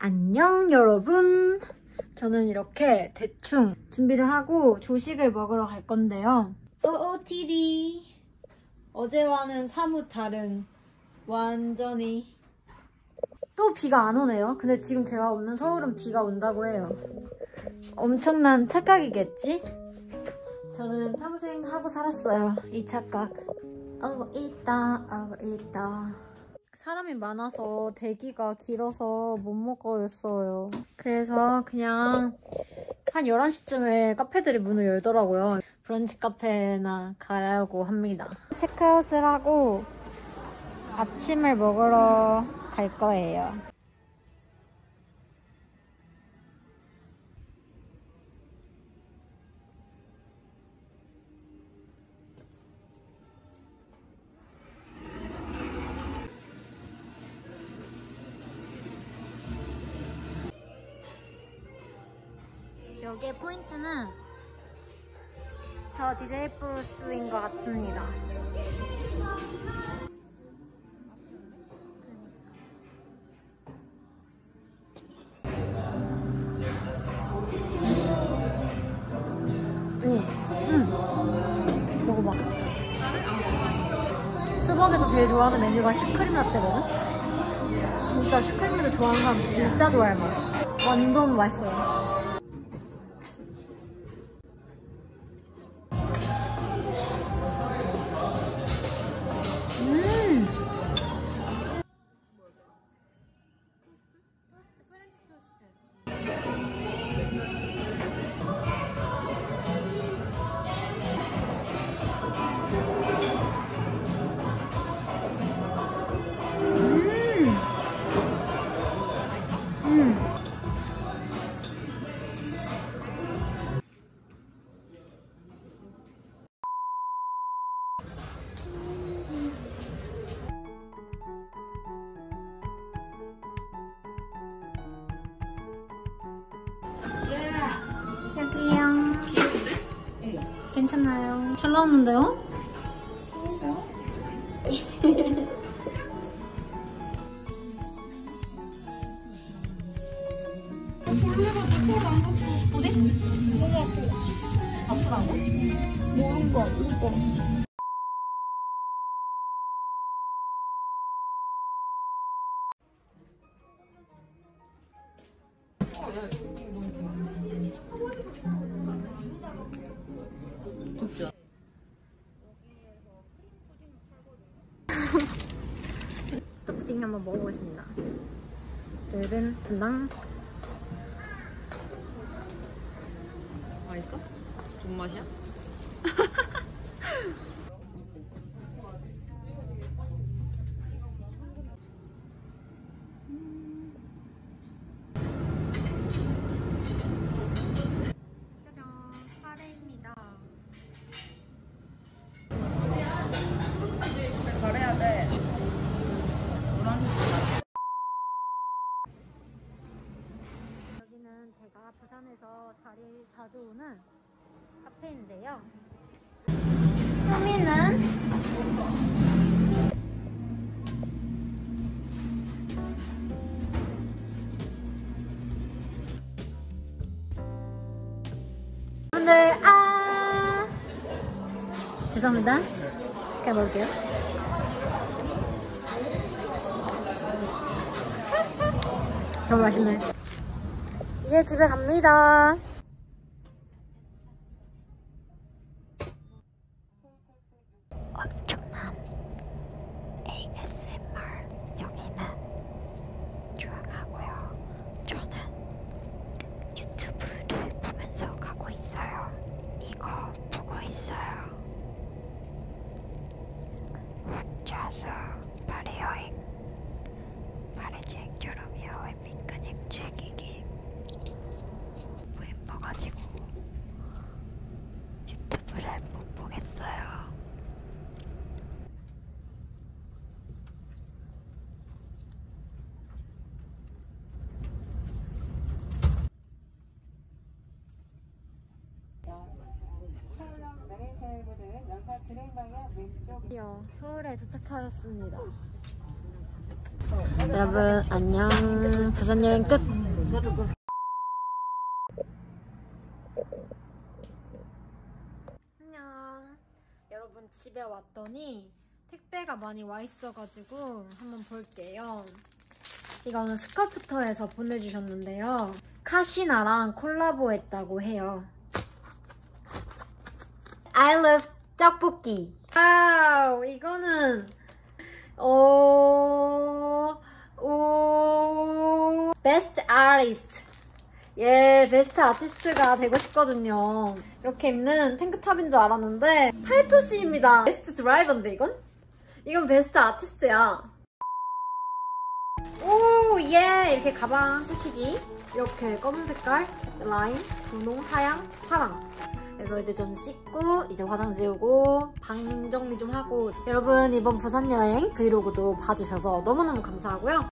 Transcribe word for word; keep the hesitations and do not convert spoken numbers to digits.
안녕 여러분, 저는 이렇게 대충 준비를 하고 조식을 먹으러 갈 건데요. 오오티디 어제와는 사뭇 다른 완전히 또 비가 안 오네요. 근데 지금 제가 없는 서울은 비가 온다고 해요. 엄청난 착각이겠지? 저는 평생 하고 살았어요, 이 착각. 어우 있다 어우 있다. 사람이 많아서 대기가 길어서 못 먹었어요. 그래서 그냥 한 열한 시쯤에 카페들이 문을 열더라고요. 브런치 카페나 가려고 합니다. 체크아웃을 하고 아침을 먹으러 갈 거예요. 여기의 포인트는 저 디제이 부스인 것 같습니다. 오, 응. 먹어봐. 스벅에서 제일 좋아하는 메뉴가 슈크림 라떼거든? 진짜 슈크림을 좋아하는 사람 진짜 좋아할 맛. 완전 맛있어요. 여기요. 괜찮아요. 잘 나왔는데요? 아프다고? 모른 거, 이거. 푸딩 한번 먹어보겠습니다. 뜯은 든당. 맛있어? 좋은 맛이야? 짜잔, 카레입니다. 잘해야 돼. 여기는 제가 부산에서 자리 자주 오는 카페인데요. 소미는 여러분들 아 죄송합니다. 그냥 먹을게요. 너무 맛있네. 이제 집에 갑니다. 엄청난 에이에스엠알 여기는 조용하고요. 저는 유튜브를 보면서 가고 있어요. 이거 보고 있어요. 혼자서 파리 여행, 파리 주행처럼 야외 피크닉 즐기기. 너무 예뻐가지고 유튜브를 못 보겠어요. 서울에 도착하였습니다. 여러분 안녕. 부산 여행 끝. 안녕. 여러분 집에 왔더니 택배가 많이 와 있어가지고 한번 볼게요. 이거는 스카프터에서 보내주셨는데요. 카시나랑 콜라보했다고 해요. I love 떡볶이. 와우, 이거는 오, 오, 베스트 아티스트. 예, 베스트 아티스트가 되고 싶거든요. 이렇게 입는 탱크탑인 줄 알았는데 팔토시입니다. 베스트 드라이버인데 이건? 이건 베스트 아티스트야. 오, 예! 이렇게 가방 패키지. 이렇게 검은 색깔, 라임, 분홍, 하양, 파랑. 그래서 이제 전 씻고, 이제 화장 지우고, 방 정리 좀 하고. 여러분, 이번 부산 여행 브이로그도 봐주셔서 너무너무 감사하고요.